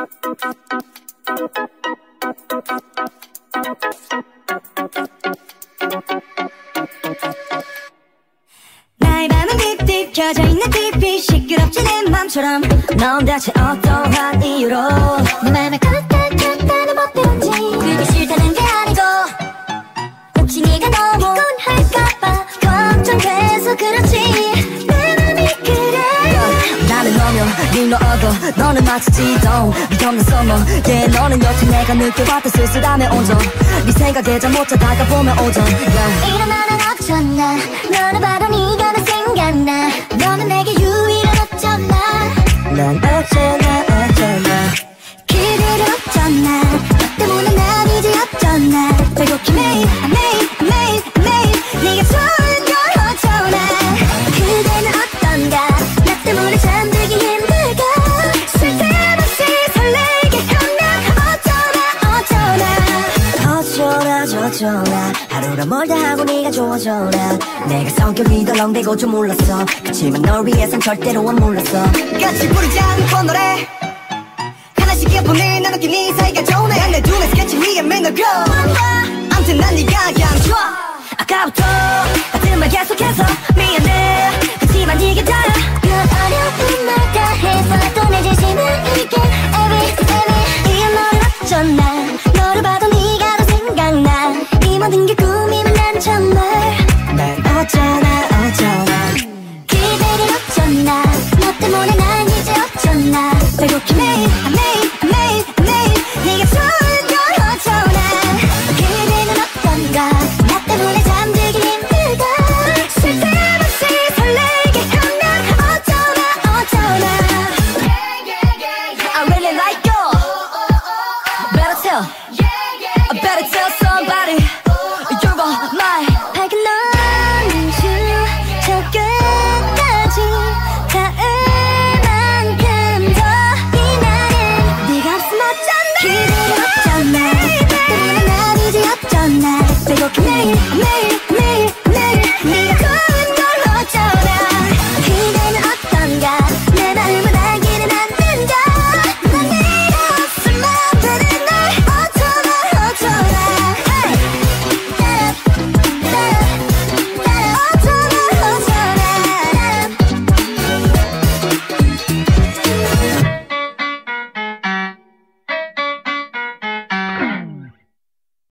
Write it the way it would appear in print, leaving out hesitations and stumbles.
나의 밤은 딥딥 켜져 있는 TV 시끄럽지 내 맘처럼 넌 대체 어떠한 이유로 내 맘을 걷다는 멋대로인지 그게 싫다는 게 아니고 혹시 네가 너무 피곤할까봐 걱정돼서 그렇지 내 맘이 그래 나는 너면 네 너어도 너는 마치 지동 미없는 서머 yeah, 너는 여태 내가 느껴봤던 쓸쓸함의 온전 네 생각에 잠 못 자다가 보면 오전 yeah. 일어나는 어쩌나 너를 봐도 네가 나 생각나 너는 내게 유일한 어쩌나 난 어쩌나 그대로 어쩌나 너 때문에 난 이제 어쩌나 배고픈 매일 네가 좋은 걸 어쩌나 그대는 어떤가 나 때문에 잠들기 힘들까 쓸데없이 설레게 하면 어쩌나 저쩌나 하루가 멀다 하고 네가 좋아져라 내가 성격이 덜렁대고 좀 몰랐어 그치만 널 위해선 절대로 안 몰랐어 같이 부르지 않고 노래 하나씩 예쁘네 나누기 네 사이가 좋네 난 내 눈에 스케치 위에 맨날 그 암튼 난 네가 그냥 좋아 아까부터 같은 말 계속해서 미안해 그치만 이게 다야 그 어려운 말 다 해서 또 내 진심을 이게 every 너를 어쩌나 너를 봐도 네가 더 생각나 이 모든 게 꿈이면 난 정말 난 어쩌나 그대를 어쩌나 너 때문에 난 이제 어쩌나 배고픈 매일